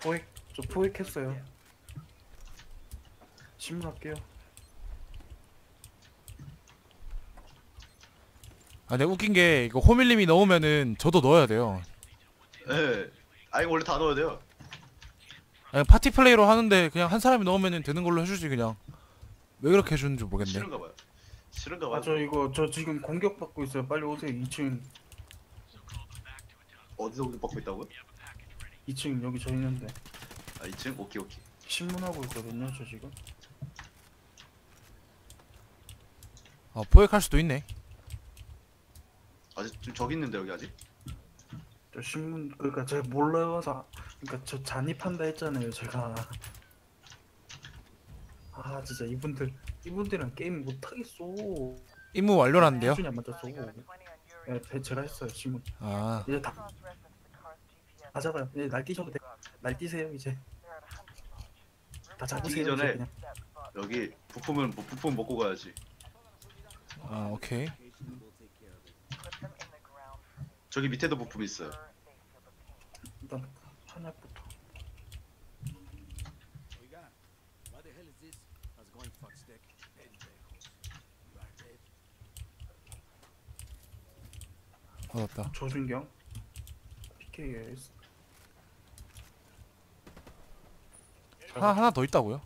저 포획했어요. 신문할게요. 아, 근데 웃긴 게 이거 호밀님이 넣으면은 저도 넣어야 돼요. 예. 아 이거 원래 다 넣어야 돼요. 아니, 파티 플레이로 하는데 그냥 한 사람이 넣으면은 되는 걸로 해주지 그냥. 왜 그렇게 해주는지 모르겠네. 싫은가 봐요. 싫은가 봐요. 저 지금 공격받고 있어요. 빨리 오세요. 2층 어디서 공격받고 있다고요? 2층 여기 저 있는데 아 2층? 오케이 오케이. 신문하고 있거든요. 저 지금. 포획할 수도 있네. 아직 좀 저기 있는데 여기 아직? 저 신문 그러니까 제가 몰라서 그러니까 저 잔입한다 했잖아요. 제가. 아 진짜 이분들이랑 게임 못 하겠어. 임무 완료라는데요? 수준이 안 맞았어. 네, 제가 했어요. 신문. 아, 이제 다 잡아요. 이제 날뛰셔도 돼. 날뛰세요 이제. 다 잡으세요. 뛰기 전에 이제 그냥. 여기 부품은 먹고 가야지. 오케이. 저기 밑에도 부품이 있어요. 일단 한약부터. 얻었다. 조준경 PKS 하나 더 있다고요?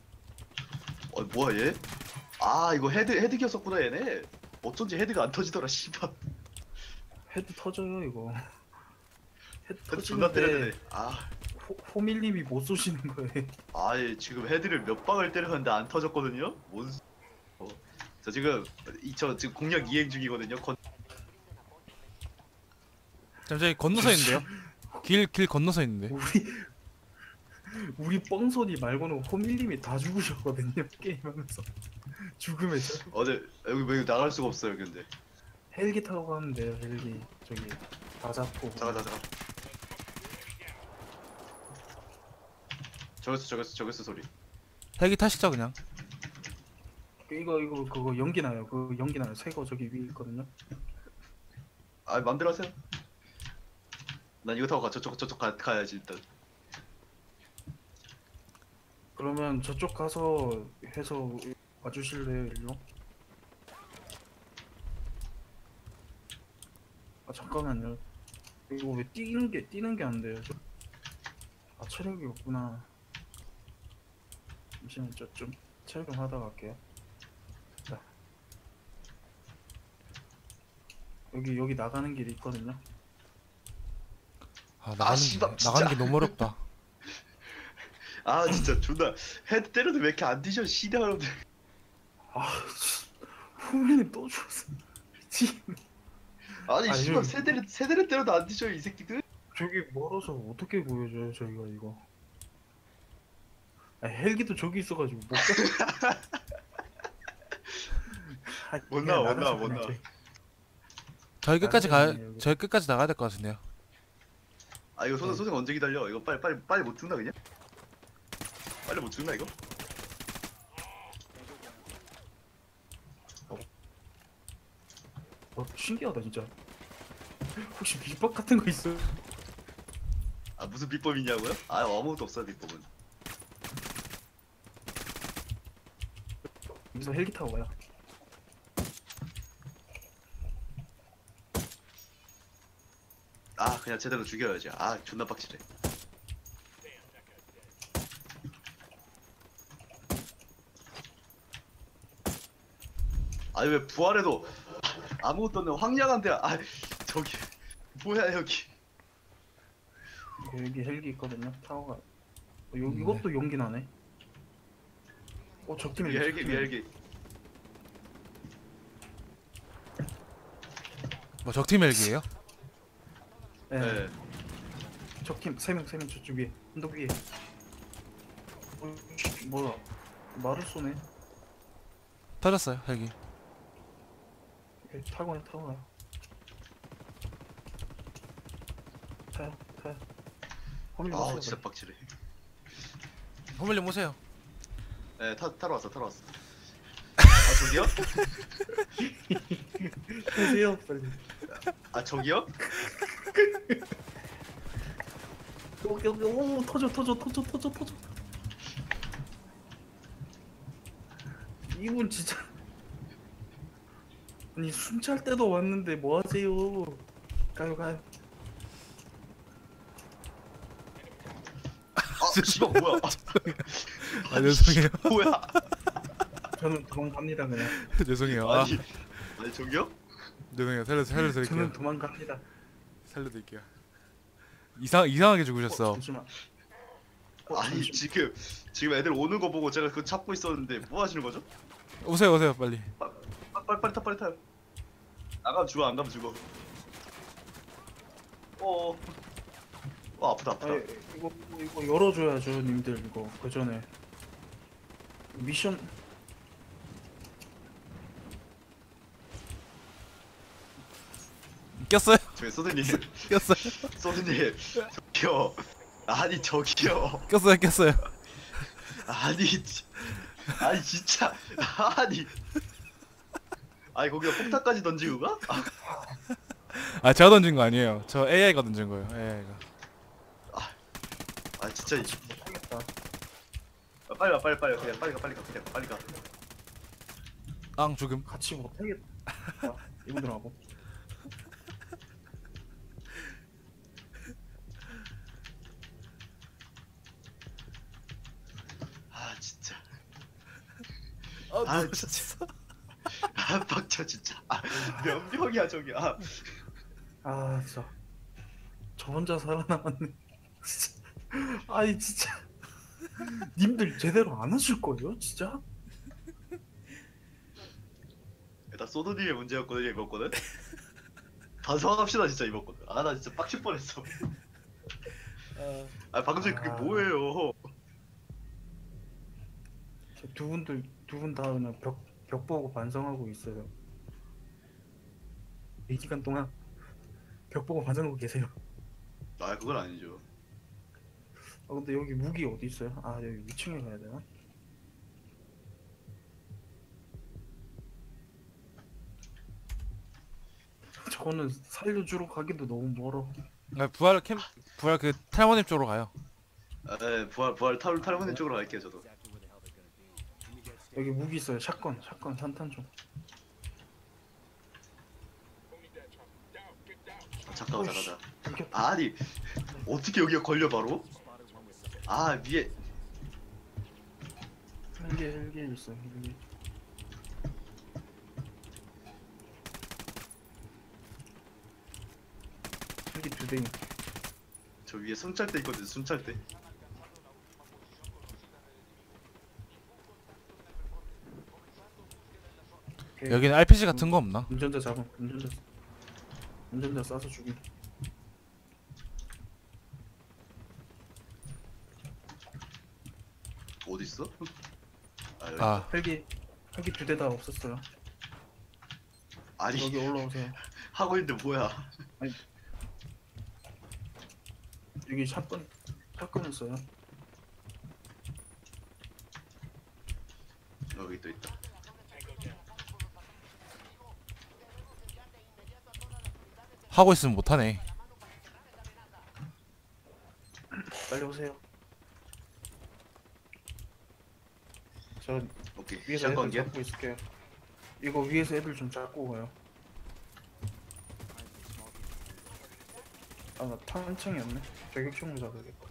뭐야 얘? 아 이거 헤드기였었구나 얘네. 어쩐지 헤드가 안 터지더라 씨발. 헤드 터져요 이거. 헤드 헤드 존나 터지는데 때렸네. 호밀님이 못 쏘시는 거예요. 얘 지금 헤드를 몇 방을 때렸는데 안 터졌거든요. 저 지금 지금 공략 이행 중이거든요. 잠시 저기 건너서 있는데요? 길 건너서 있는데. 우리 뻥소니 말고는 호밀님이 다 죽으셨거든요 게임하면서. 죽음의 절. 여기 왜 나갈 수가 없어요 근데. 헬기 타고 가는데요. 헬기 저기 다 잡고. 잠깐. 저겼어 소리. 헬기 타시죠 그냥. 이거 그거 연기 나요. 그 연기 나요. 새거 저기 위에 있거든요. 맘대로 하세요. 난 이거 타고 저쪽 가야지 일단. 그러면 저쪽 가서 해서 와주실래요 일로? 잠깐만요. 이거 왜 뛰는 게 안 돼요? 체력이 없구나. 잠시만 좀 체력 좀 하다 갈게요. 자. 여기 나가는 길이 있거든요. 씨발, 진짜. 나가는 게 너무 어렵다. 진짜 존나 헤드 때려도 왜 이렇게 안 뒤져 시대하는데. 후배님 또 죽었어. 미치겠네. 씨발 좀- 세대를 때려도 안 뒤져 이 새끼들. 저기 멀어서 어떻게 보여줘요 저희가 이거. 헬기도 저기 있어가지고 못 가. 못 나와. 저희 끝까지 나가야 되네, 저희 끝까지 나가야 될 것 같은데요. 이거 소생 언제 기다려? 이거 빨리 못 죽나 그냥? 빨리 못 죽나 이거? 신기하다 진짜. 혹시 비법 같은 거 있어요? 무슨 비법이 있냐고요? 아무것도 없어요 비법은. 여기서 헬기 타고 와요. 그냥 제대로 죽여야지. 존나 빡치네. 왜 부활해도 아무것도 없는 황량한데. 저기 뭐야 여기. 여기 헬기 있거든요. 타고 가. 이것도 용기 나네. 적팀이 위에 헬기. 뭐 적팀 헬기예요? 네. 적팀 3명 저쪽 위에 언덕 위에. 뭐야? 말을 쏘네. 터졌어요 헬기. 타고 가요. 타요. 호밀 오세요. 진짜 빡치네. 호밀님 오세요. 타러 왔어. 저기요? 타세요 빨리. 저기요? 여기 오 터져. 이분 진짜 아니 순찰 때도 왔는데 뭐 하세요? 가요. 아 씨발 뭐야? 아 죄송해요. 뭐야? 저는 도망갑니다 그냥. 죄송해요. 아니 저기요? 죄송해요. 살려드릴게요. 저는 도망갑니다. 살려드릴게요. 이상하게 죽으셨어. 잠시만. 아니 지금 애들 오는 거 보고 제가 그거 찾고 있었는데 뭐 하시는 거죠? 오세요 빨리. 빨리 타요. 안 가면 죽어. 아프다. 아니, 이거 열어줘야죠 님들 이거 그 전에 미션 꼈어요? 저기 소드님, 꼈어요? 소드님, 저기요. 아니 저기요. 꼈어요. 아니 진짜 아니 거기다 폭탄까지 던지고 가? 아 제가 던진 거 아니에요. 저 AI가 던진 거예요. AI가. 아 진짜 못하겠다. 빨리 그냥 빨리 가. 앙 죽음. 같이 못하겠다. 이분들하고. 아 진짜. 아 진짜. 아 빡쳐 진짜. 몇 명이야 저기. 아 진짜 저 혼자 살아남았네. 진짜. 아니 진짜 님들 제대로 안 하실 거예요 진짜? 일단 소드님의 문제였거든요 이번 거는. 반성합시다 진짜 이번 거는. 나 진짜 빡칠 뻔했어. 방금 전에 그게 뭐예요? 두 분 다 그냥 벽 보고 반성하고 있어요. 이 기간 동안 벽 보고 반성하고 계세요. 그건 아니죠. 근데 여기 무기 어디 있어요? 여기 위층에 가야 되나? 저거는 살려주러 가기도 너무 멀어. 아, 부활 그 탈모님 쪽으로 가요. 네, 부활 탈모님 쪽으로 갈게요 저도. 여기 무기 있어요. 샷건 산탄 좀. 잠깐만. 이렇게 아니 어떻게 여기가 걸려 바로? 위에. 헬기 있어. 헬기. 헬기 2대. 저 위에 순찰대 있거든. 순찰대. 여기는 RPG 같은 거 없나? 운전자 잡음. 운전자 쏴서 죽이. 어디 있어? 여기. 헬기 2대 다 없었어요. 아니 여기 올라오세요. 하고 있는데 뭐야? 여기 샷건 있어요. 여기 또 있다. 하고 있으면 못하네. 빨리 오세요. 저 오케이. 위에서 애들 샷건기야? 잡고 있을게요. 이거 위에서 애들 좀 잡고 가요. 나 탄창이 없네. 저격총으로 잡아야겠다.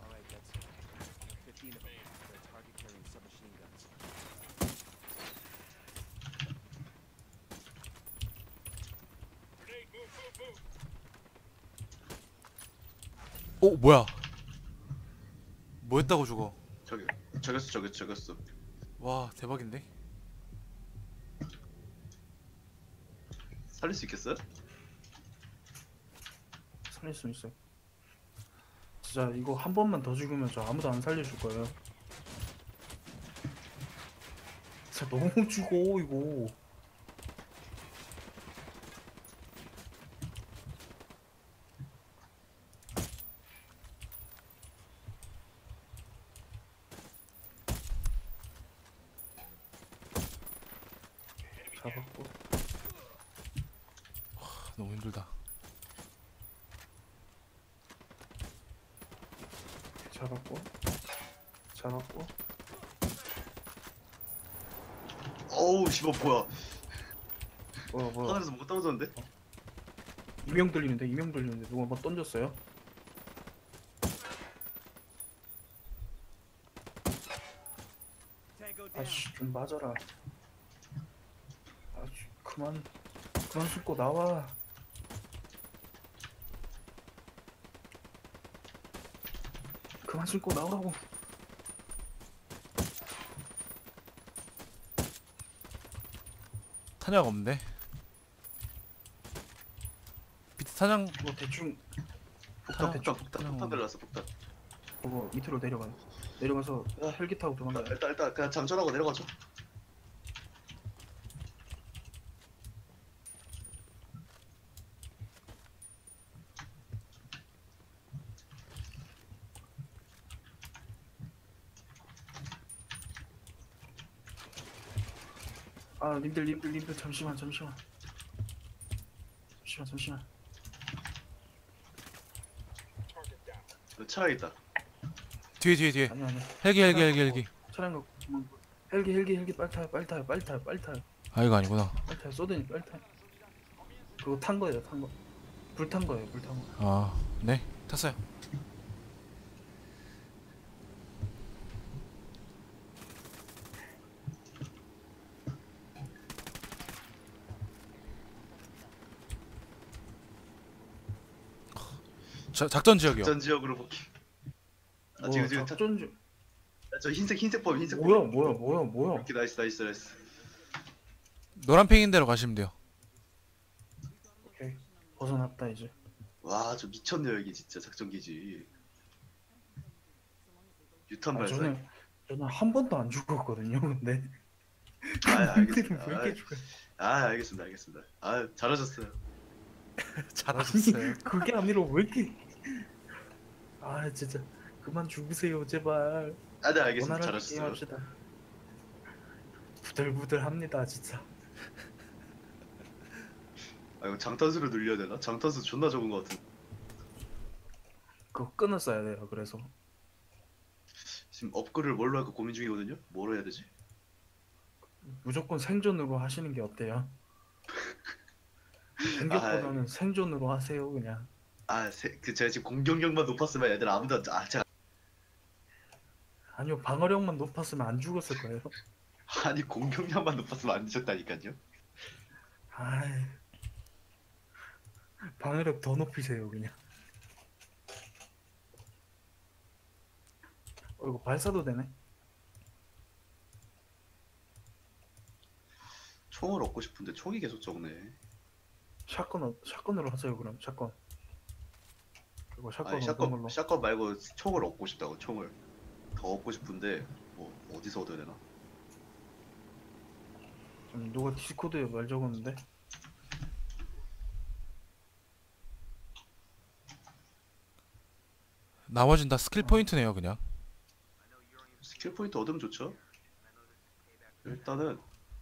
뭐야? 뭐 했다고 죽어? 저겼어. 와 대박인데? 살릴 수 있겠어요? 살릴 수 있어요. 진짜 이거 한 번만 더 죽으면 저 아무도 안 살려줄 거예요. 진짜 너무 죽어 이거. 잡았고. 너무 힘들다. 잡았고. 어우 씨발 뭐야? 뭐야. 하늘에서 뭐가 떨어졌는데? 이명 들리는데 누가 뭐 던졌어요? 아씨 좀 맞아라. 아씨 그만 숨고 나와. 그만 숨고 나오라고. 탄약 없네. 밑에 탄약 뭐 대충 폭탄 대충 폭탄 들어갔어 폭탄. 그거 밑으로 내려가서 헬기 타고 도망가. 일단 그냥 장전하고 내려가죠. 아 님들 잠시만. 차량 있다. 뒤에 아니 헬기. 차량 갖고 헬기 빨리 타요. 아 이거 아니구나. 빨리 타요. 쏘더니 빨리 타요. 그거 탄 거예요. 불 탄 거예요. 아 네, 탔어요. 작전 지역이요. 전 지역으로 복귀. 아 지금 작전 중. 저 흰색 범. 뭐야. 오케이 나이스. 노란 핑인 대로 가시면 돼요. 오케이. 벗어났다 이제. 와 저 미쳤네 여기 진짜 작전기지. 유탄 아, 발사. 저는 한 번도 안 죽었거든요. 근데 알겠습니다. 왜 이렇게 죽어요? 알겠습니다. 아 잘하셨어요. 잘하셨어요. 그게 아니라 왜 이렇게 아 진짜 그만 죽으세요 제발. 네 알겠습니다. 원활하게 잘하셨어요. 게임합시다. 부들부들합니다 진짜. 아 이거 장탄수를 늘려야 되나? 장탄수 존나 적은 것 같은. 그거 끊었어야 돼요. 그래서 지금 업글을 뭘로 할까 고민 중이거든요. 뭐로 해야 되지? 무조건 생존으로 하시는 게 어때요? 공격보다는 생존으로 하세요 그냥. 제가 지금 공격력만 높았으면 애들 아무도 제가 아니요 방어력만 높았으면 안 죽었을 거예요. 아니 공격력만 높았으면 안 뒤졌다니까요. 아이 방어력 더 높이세요 그냥. 이거 발사도 되네. 총을 얻고 싶은데 총이 계속 적네. 샷건으로 하세요 그럼. 샷건. 그리고 샷건 아니 얻은 걸로. 샷건 말고 총을 얻고 싶다고. 총을 더 얻고 싶은데 뭐 어디서 얻어야 되나? 누가 디스코드에 말 적었는데? 나머진 다 스킬 포인트네요 그냥. 스킬 포인트 얻으면 좋죠. 일단은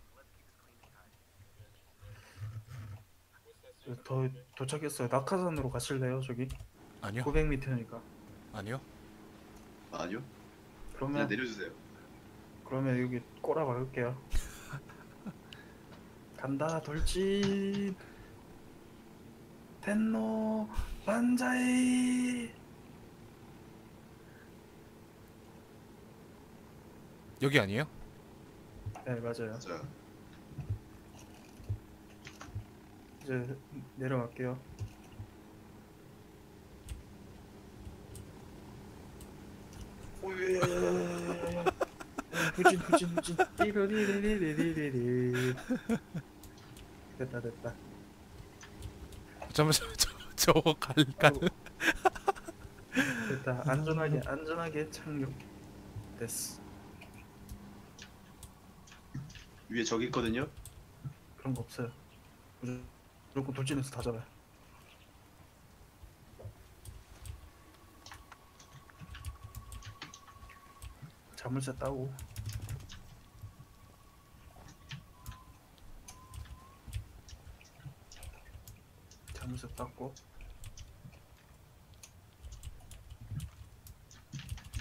더 도착했어요. 낙하산으로 가실래요 저기? 아니요. 900m니까. 아니요. 아니요. 그냥 그러면 내려주세요. 여기 꼬라 박을게요. 간다 돌진. 텐노 반자이. 여기 아니에요? 네 맞아요. 자, 이제 내려갈게요. 후진 리리리리리리리. 됐다. 잠깐만 저거 갈 됐다. 안전하게 착륙. 됐어. 위에 저기 있거든요. 그런 거 없어요. 무조건 돌진해서 다 잡아요. 자물쇠 따고. 자물쇠 땄고.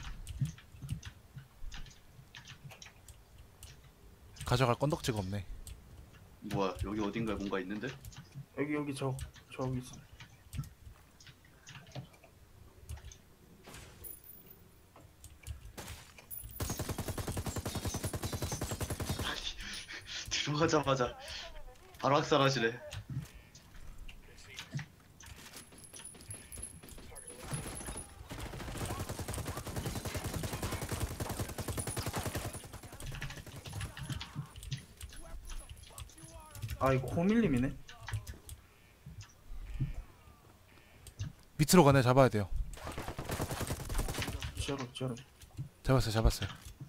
가져갈 건덕지가 없네. 뭐야 여기 어딘가에 뭔가 있는데? 여기 저기 있어. 아씨 들어가자마자 바로 학살하시네. 아 이거 호밀님이네. 밑으로 가네. 잡아야 돼요. 지하로. 잡았어요.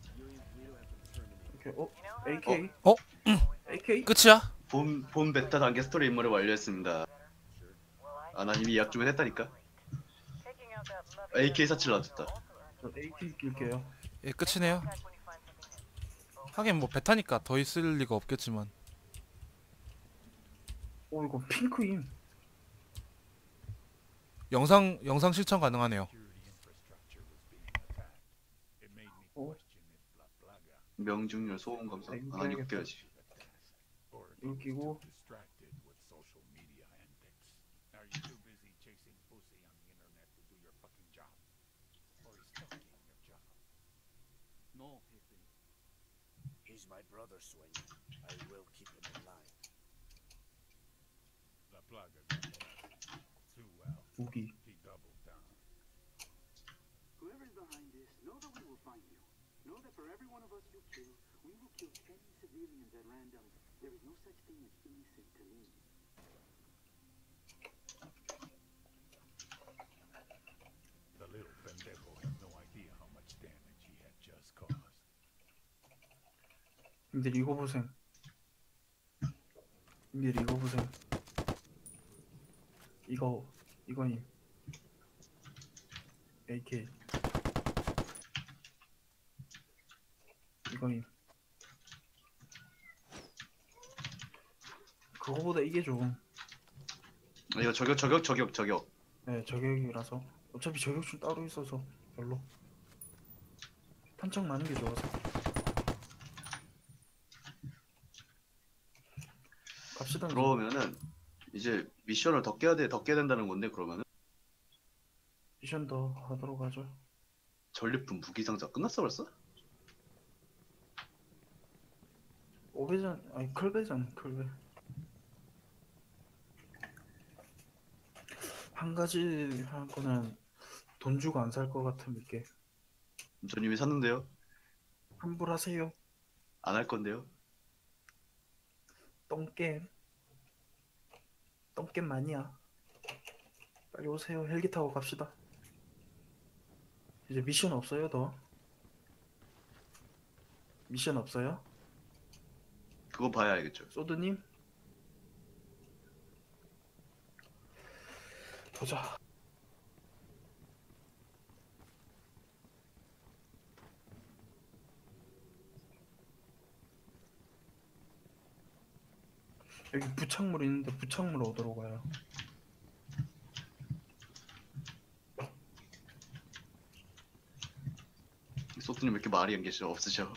이렇게 AK. 어? AK. 끝이야? 본 베타 단계 스토리 임무를 완료했습니다. 아 난 이미 예약 주문했다니까. AK47 놔뒀다. 저 AK 낄게요. 예, 끝이네요. 하긴 뭐 베타니까 더 있을 리가 없겠지만. 오 이거 핑크임. 영상 실천 가능하네요. 어? 명중률 소음 감소. 이거 아 껴야겠다. 6개야지. 이거 끼고 No, Ethan. He's my brother, Swain. I will keep him in line. La plaga got too well. 무기. He doubled down. Whoever's behind this, know that we will find you. Know that for every one of us you kill, we will kill 10 civilians at random. There is no such thing as innocent to me. The little pendejo had no idea how much damage he had just caused. 님들 이거 보셈. 님들 이거 보셈. 이거임. AK. 이거임. 그거보다 이게 좋음. 이거 저격. 네, 저격이라서. 어차피 저격줄 따로 있어서 별로. 탄창 많은 게 좋아서. 갑시다. 그러면은 이제 미션을 더 깨야 된다는 건데 그러면은 미션 더 하도록 하죠. 전리품 무기 상자 끝났어 벌써? 오배전 아니 클배전 클배. 한 가지 할 거는 돈 주고 안 살 것 같은 게 전 이미 샀는데요. 환불하세요. 안 할 건데요. 똥겜 마니아. 빨리 오세요. 헬기 타고 갑시다. 이제 미션 없어요 더. 미션 없어요? 그거 봐야 알겠죠. 소드님? 보자. 여기 부착물 있는데 부착물 얻으러 가요. 소트님 왜 이렇게 말이 안 계셔 없으셔.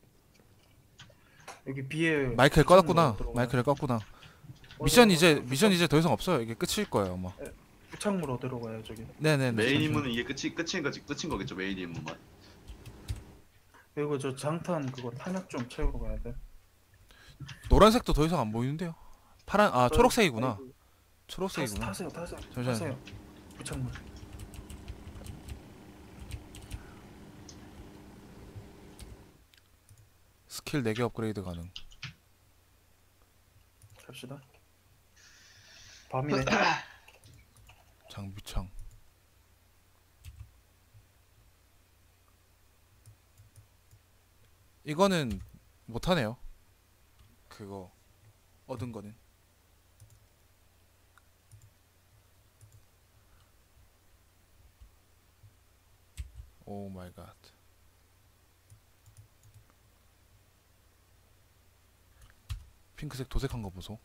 여기 비에 마이크를 부착물 꺼놨구나. 얻으러 가요. 마이크를 껐구나. 어, 미션 부착- 이제 더 이상 없어요. 이게 끝일 거예요, 아마. 부착물 얻으러 가요 저기. 네네네. 메인 잠시만요. 임무는 이게 끝인 거겠죠. 메인 임무만. 그리고 저 장탄 그거 탄약 좀 채우러 가야 돼. 노란색도 더 이상 안 보이는데요. 초록색이구나. 아이고, 초록색이구나. 타세요. 잠시만요. 타세요. 부착물. 스킬 4개 업그레이드 가능. 갑시다. 밤이네. 장비창. 이거는 못하네요. 그거 얻은 거는. 오 마이 갓. 핑크색 도색한 거 보소.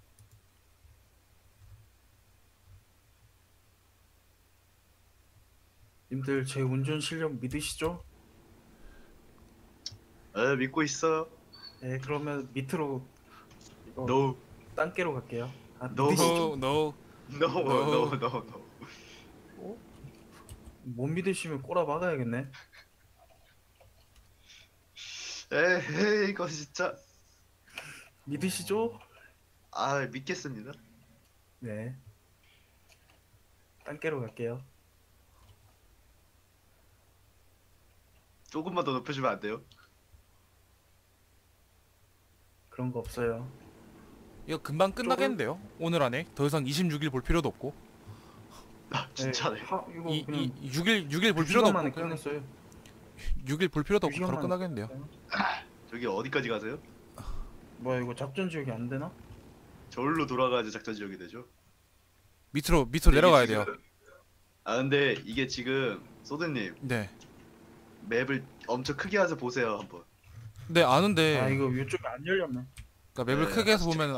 님들 제 운전 실력 믿으시죠? 믿고 있어. 네, 그러면 밑으로 이거 No, 땅개로 갈게요. 아, No. 믿으시죠? No. no, no, no, no. 못 믿으시면 꼬라 박아야겠네. 에이, 이거 진짜. 믿으시죠? 아, 믿겠습니다. 네. 땅개로 갈게요. 조금만 더 높여주면 안 돼요? 그런 거 없어요. 이거 금방 끝나겠는데요? 오늘 안에 더 이상 26일 볼 필요도 없고 아, 진짜네. 이거 이 그냥 6일 볼 2시간 필요도 만에 없고 그냥 끝냈어요. 6일 볼 필요도 없고 2시간 바로 만에 끝나겠는데요. 저기 어디까지 가세요? 뭐야 이거 작전 지역이 안 되나? 저울로 돌아가야지 작전 지역이 되죠. 밑으로 이게 내려가야 돼요. 지금- 아, 근데 이게 지금 소드님 네. 맵을 엄청 크게 해서 보세요 한번. 네 아는데 아 이거 이쪽이 안 열렸네. 그러니까 맵을 네, 크게 해서 보면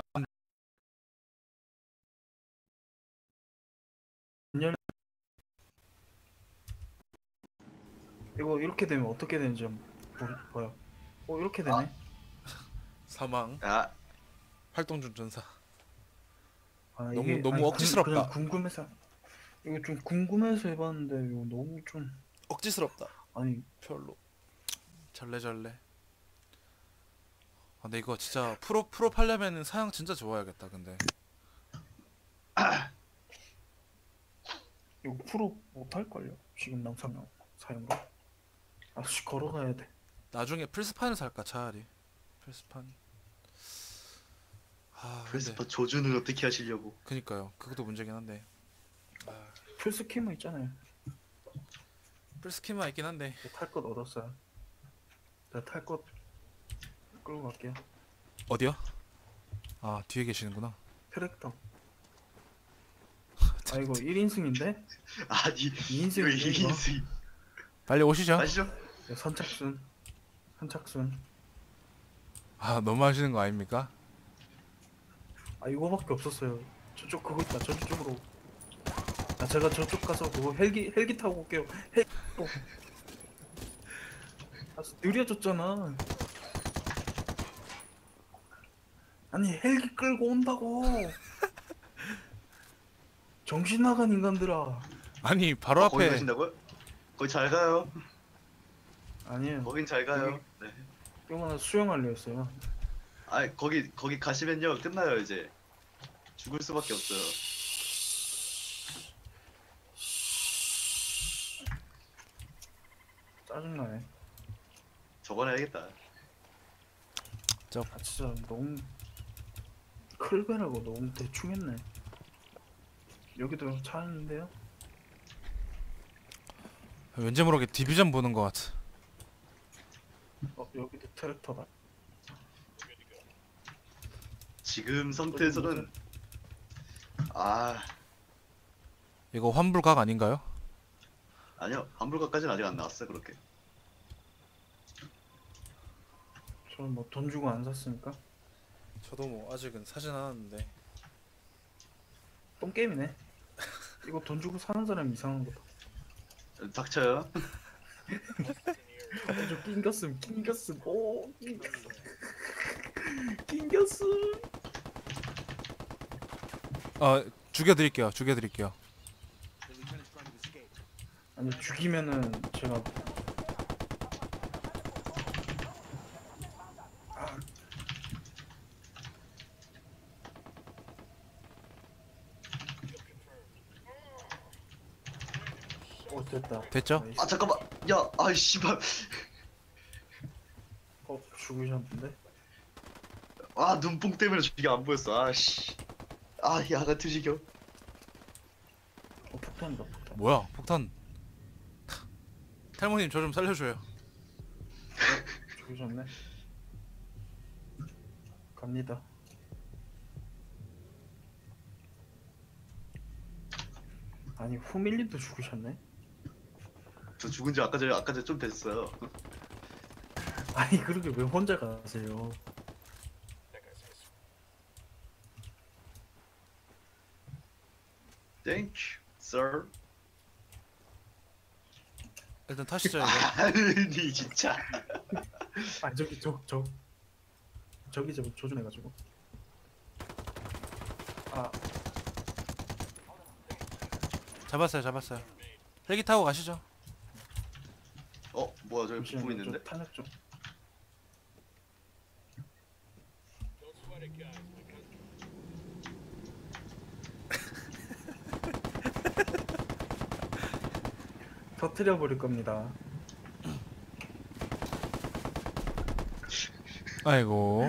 이거 이렇게 되면 어떻게 되는지 한번 봐요. 이렇게 되네. 사망 아, 활동중 전사. 아, 너무 아니, 억지스럽다. 그냥 궁금해서 이거 좀 궁금해서 해봤는데 이거 너무 좀 억지스럽다. 아니 별로. 절레절레. 아, 근데 이거 진짜 프로 팔려면은 사양 진짜 좋아야겠다. 근데 이거 프로 못할 걸요. 지금 남사명 사용으로. 아씨 걸어가야 돼. 나중에 플스판을 살까 차라리. 플스판. 아 근데 플스파 조준을 어떻게 하시려고? 그니까요. 그것도 문제긴 한데. 아, 풀스키만 있잖아요. 플스킨만 있긴 한데. 탈 것 얻었어요. 내가 탈 것 끌고 갈게요. 어디요? 아 뒤에 계시는구나. 트랙터. 아 이거 1인승인데? 아니 2인승 이거 이인승 빨리 오시죠. 아시죠? 선착순. 아 너무 하시는 거 아닙니까? 아 이거밖에 없었어요. 저쪽 그거 있다. 저쪽으로. 아 제가 저쪽 가서 그거 헬기 타고 올게요. 또. 아 느려졌잖아. 아니 헬기 끌고 온다고. 정신 나간 인간들아. 아니 바로 거기 앞에 가신다고요? 거기 잘 가요. 아니에요. 거긴 잘 가요. 네. 이거는 수영하려 했어요. 아, 거기 가시면요 끝나요 이제. 죽을 수밖에 없어요. 짜증나네. 적어놔야겠다. 아 진짜 너무 클베라고 너무 대충 했네. 여기도 차 있는데요? 왠지 모르게 디비전 보는 것 같아. 여기도 트랙터다. 지금 상태에서는 아 이거 환불각 아닌가요? 아니요 환불가까지는 아직 안 나왔어요 그렇게. 저는 뭐 돈 주고 안 샀으니까 저도 뭐 아직은 사진 않았는데. 똥게임이네. 이거 돈 주고 사는 사람 이상한 거다. 닥쳐요. 저 낑겼음. 오 낑겼음. 죽여드릴게요. The lieutenant's trying to escape. 아니 죽이면은 제가 됐다. 됐죠? 나이스. 아 잠깐만. 야, 아 씨발. 죽으셨는데? 아 눈뽕 때문에 저게 안 보였어. 아씨. 아 야가 뒤지겨. 폭탄이다 폭탄. 뭐야 폭탄. 탈모님 저 좀 살려줘요. 죽으셨네. 갑니다. 아니 후밀리도 죽으셨네? 저 죽은 지 아까 전에 좀 됐어요. 아니 그렇게 왜 혼자 가세요? Thank you, sir. 일단 타시죠 이거. 아니 진짜. 아 저기 저 저기 조준해가지고. 아 잡았어요. 헬기 타고 가시죠. 뭐야 저기 부품 잠시만요. 있는데? 저 탄약 좀. 터트려 버릴 겁니다. 아이고.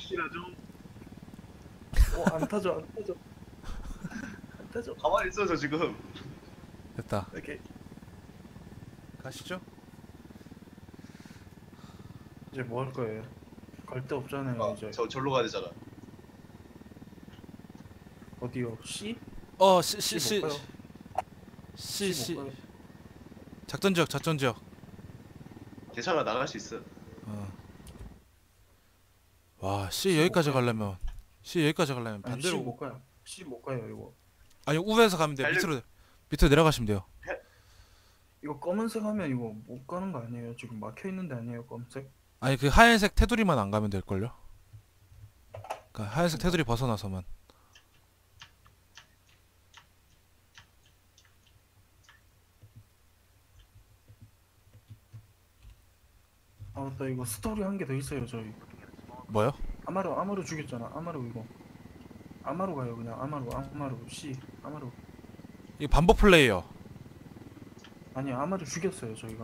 안 타죠, 안 타죠. 안 타죠. 가만히 있어 저 지금. 됐다. 이렇게 가시죠. 이제 뭐 할 거예요? 갈 데 없잖아요, 이제. 저 절로 가야 되잖아. 어디요? C? C 못 가요. C 못 가요. 작전 지역. 괜찮아 나갈 수 있어. 와, C 여기까지 가려면 아니, C 반대로 못 가요. C 못 가요, 이거. 아니 우회해서 가면 돼요. 밑으로 내려가시면 돼요. 이거 검은색 하면 이거 못 가는 거 아니에요? 지금 막혀 있는데 아니에요, 검은색? 아니 그 하얀색 테두리만 안 가면 될 걸요. 그러니까 하얀색 테두리 벗어나서만. 아, 맞다. 이거 스토리 한 개 더 있어요, 저희. 뭐요? 아마루 죽였잖아. 아마루 이거. 아마루 가요, 그냥. 아마루. C. 아마루. 이 반복 플레이요. 아니, 아마루 죽였어요, 저희가.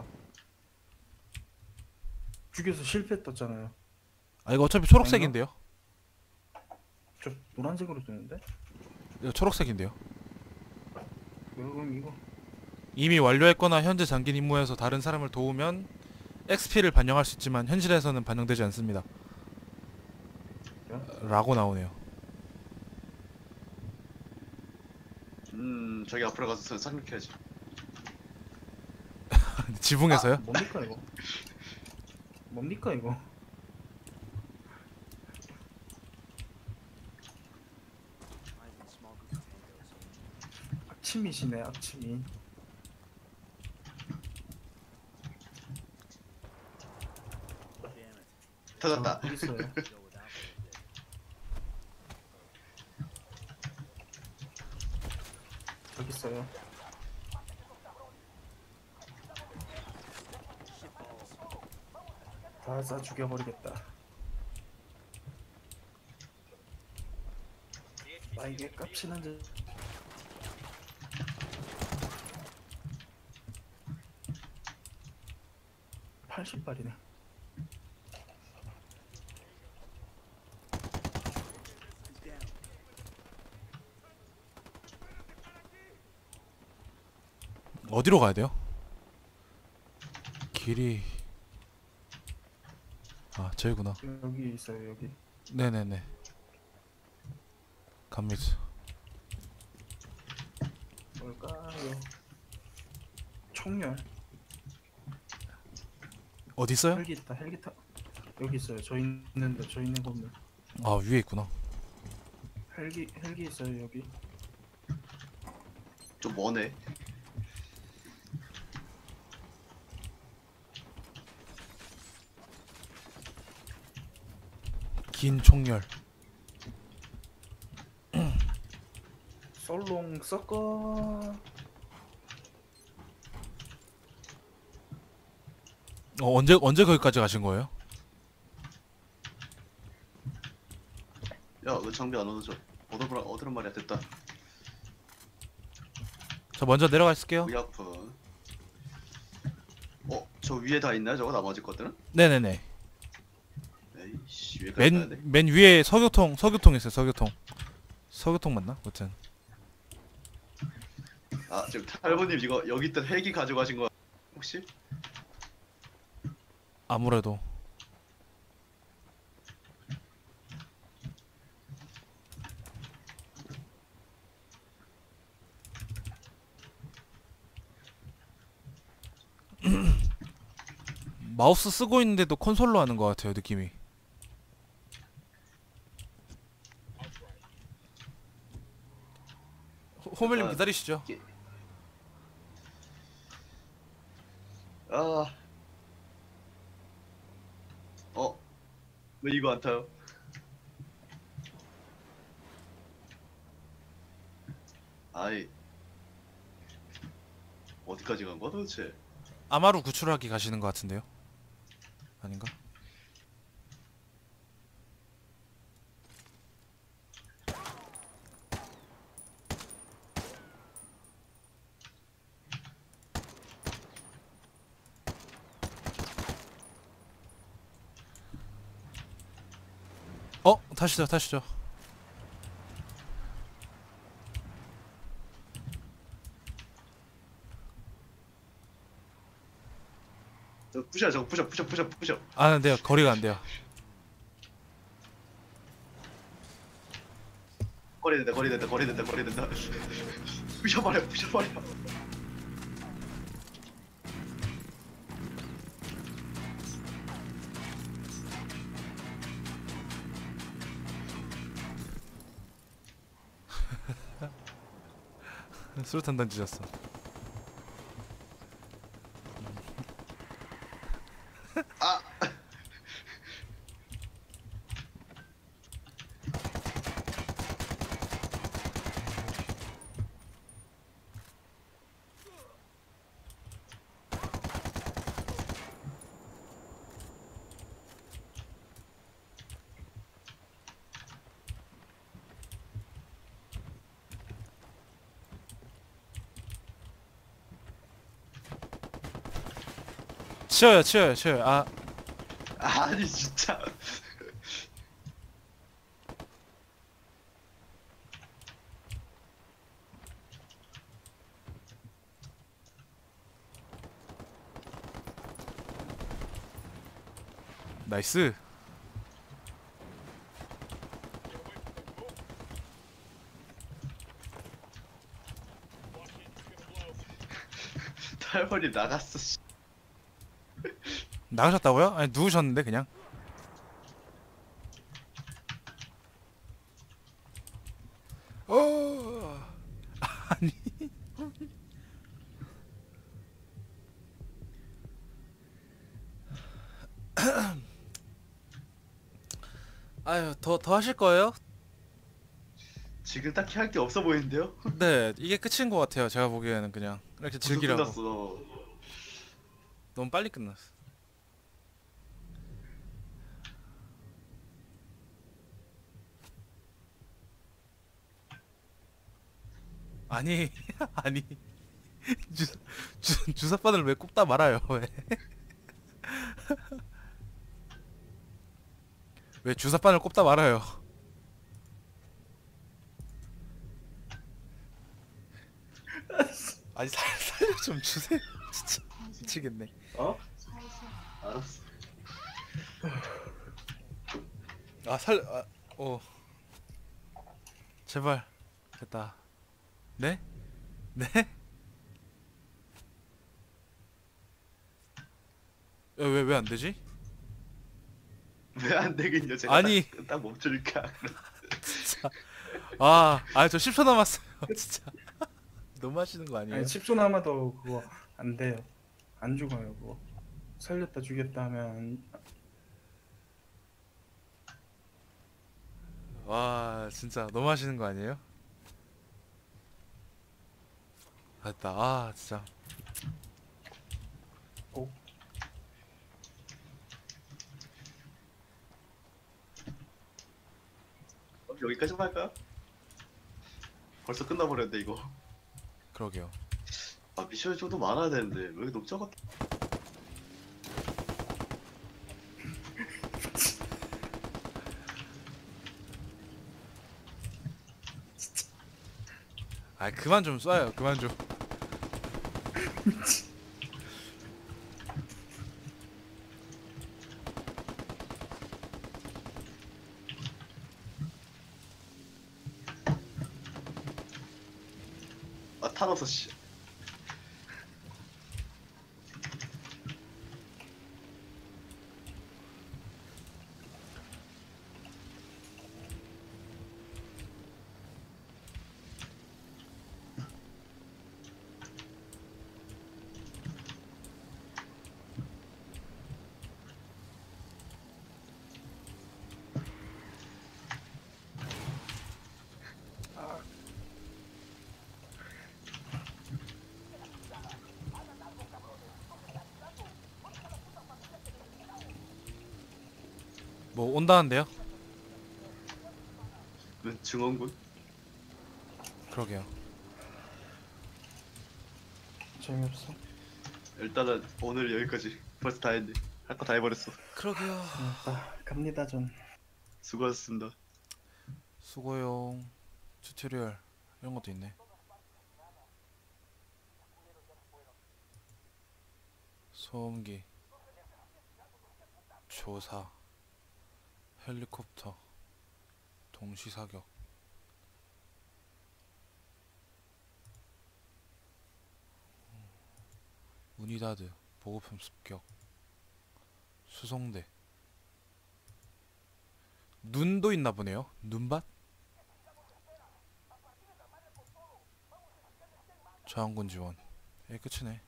죽여서 실패 떴잖아요. 아 이거 어차피 초록색인데요. 저 노란색으로 뜨는데? 이거 초록색인데요. 그럼 이거. 이미 완료했거나 현재 잠긴 임무에서 다른 사람을 도우면 XP를 반영할 수 있지만 현실에서는 반영되지 않습니다. 라고 나오네요. 저기 앞으로 가서 상륙해야지. 지붕에서요? 뭡니까, 이거? 뭡니까, 이거? Finding small group of tango's. 악취미시네, 악취미. Damn it. 터졌다. 여기 있어요. Go without for a bit. 여기 있어요. Shitballs. 다 쏴 죽여버리겠다. 나에게 깝치는 듯. (80발이네) He's down. 어디로 가야 돼요? 길이 아 저기구나. 여기 있어요, 여기. 네네네. 갑니다. 뭘까요? 총열. 어디 있어요? 헬기 있다, 헬기 타. 여기 있어요. 저 있는 건물. 아 위에 있구나. 헬기 있어요, 여기. 좀 머네. 긴 총열. 썰롱 섞어. 언제 거기까지 가신 거예요? 야 왜 장비 안 얻어져? 얻으란 말이야. 됐다. 저 먼저 내려가 있을게요. 의약품. 저 위에 다 있나요? 저거 나머지 것들은? 네네네. 에이씨 위에까지 가야 돼? 맨 위에 석유통 있어요. 석유통 맞나? 아무튼 지금 탈보님 이거 여기 있던 헬기 가져가신 거 혹시? 아무래도 마우스 쓰고 있는데도 콘솔로 하는 것 같아요 느낌이. 호멜님 약간- 기다리시죠. 왜 이거 안 타요? 아이 어디까지 간 거야 도대체? 아마루 구출하기 가시는 것 같은데요? 아닌가? 타시죠, 타시죠. 저 부셔 저거 부셔. 아, 안 돼요. 거리가 안 돼요. 거리 된다. 부셔버려. 수류탄 던지셨어. 아 치워요. 아, 아니 진짜. 나이스. 탈머리 나갔어. 씨. 나가셨다고요? 아니, 누우셨는데 그냥. 아니. 아유, 더 하실 거예요? 지금 딱히 할 게 없어 보이는데요? 네, 이게 끝인 것 같아요. 제가 보기에는 그냥 이렇게 벌써 즐기라고. 끝났어. 너무 빨리 끝났어. 아니, 아니. 주사바늘 왜 꼽다 말아요? 왜? 왜 주사바늘 꼽다 말아요? 아니 살려 좀 주세요. 진짜 미치겠네. 어? 알았어. 제발 됐다. 네? 네? 왜 안 되지? 왜 안 되겠냐 제가. 아니. 딱 멈출까. 진짜. 저 10초 남았어요. 진짜. 너무 하시는 거 아니에요? 아니 10초 남아도 그거 안 돼요. 안 죽어요 그거. 살렸다 죽였다 하면 와, 진짜 너무 하시는 거 아니에요? 됐다. 진짜. 꼭 그럼 여기까지만 할까요? 벌써 끝나버렸는데 이거. 그러게요. 아 미션이 좀 더 많아야 되는데 왜 이렇게 너무 적어? 그만 좀 쏴요. 그만 좀. 아 타노스 씨. 뭐 온다는데요? 증원군. 그러게요. 재미없어. 일단은 오늘 여기까지. 벌써 다 했네. 할 거 다 해버렸어. 그러게요. 갑니다 전. 수고하셨습니다. 수고용 튜토리얼 이런 것도 있네. 소음기, 조사, 헬리콥터, 동시 사격. 우니다드, 보급품 습격, 수송대. 눈도 있나 보네요. 눈밭? 저항군 지원. 예, 끝이네.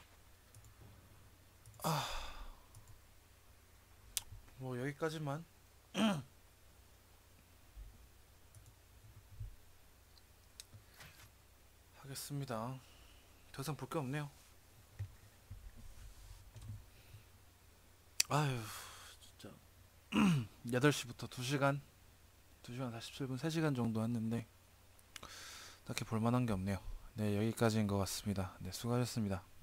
뭐 여기까지만. 하겠습니다. 더 이상 볼 게 없네요. 아유, 진짜 8시부터 2시간 47분 3시간 정도 했는데 딱히 볼만한 게 없네요. 네, 여기까지인 것 같습니다. 네, 수고하셨습니다.